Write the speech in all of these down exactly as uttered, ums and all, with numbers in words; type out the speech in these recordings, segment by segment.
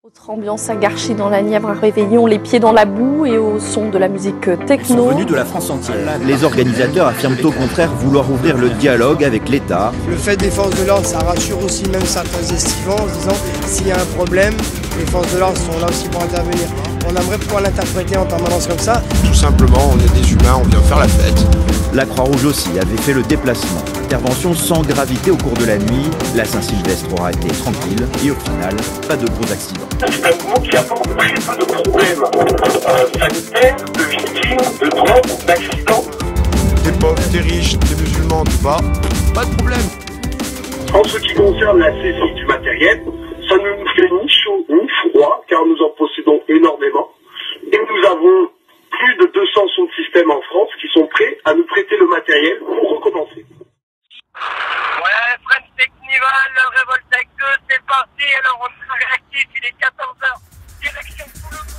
Autre ambiance à Garchis dans la Nièvre, un réveillon, les pieds dans la boue et au son de la musique techno. Ils sont venus de la France entière. Les organisateurs affirment au contraire vouloir ouvrir le dialogue avec l'État. Le fait des forces de l'ordre, ça rassure aussi même certains estivants en disant s'il y a un problème, les forces de l'ordre sont là aussi pour intervenir. On aimerait pouvoir l'interpréter en permanence comme ça. Tout simplement, on est des humains, on vient faire la fête. La Croix-Rouge aussi avait fait le déplacement. Intervention sans gravité au cours de la nuit. La Saint-Sylvestre aura été tranquille et au final, pas de gros accidents. C'est un mouvement qui apporte très peu de problèmes euh, sanitaires, de victimes, de drogues, d'accidents. T'es pauvre, t'es riche, t'es musulman, t'es pas, pas de problème. En ce qui concerne la saisie du matériel, ça ne nous fait ni chaud ni froid, car nous en possédons énormément. Et nous avons plus de deux cents sons de système en France qui sont prêts à nous prêter le matériel pour recommencer. Ouais, French Technival, Revoltec deux, c'est parti, alors on est réactif, il est quatorze heures, direction tout le monde.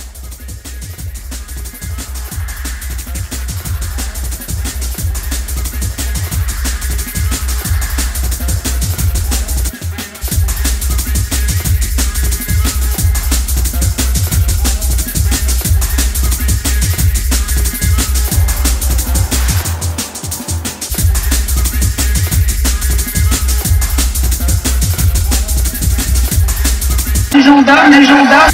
Les gendarmes, les gendarmes.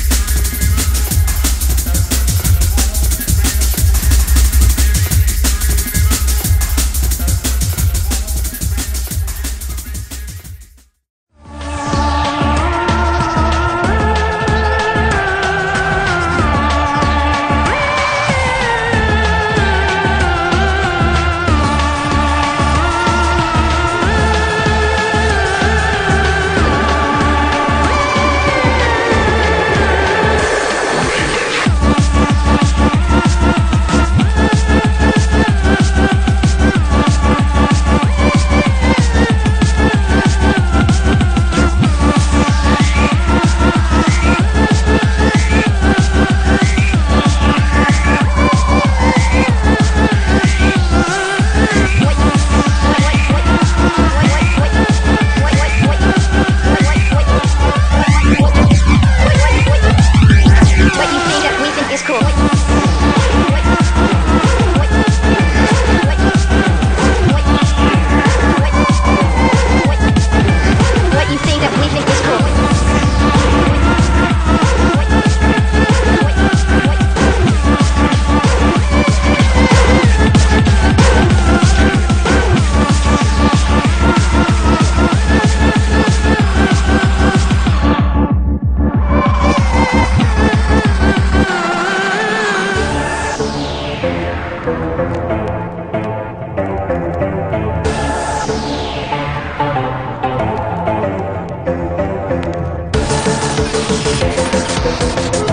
We'll be right back.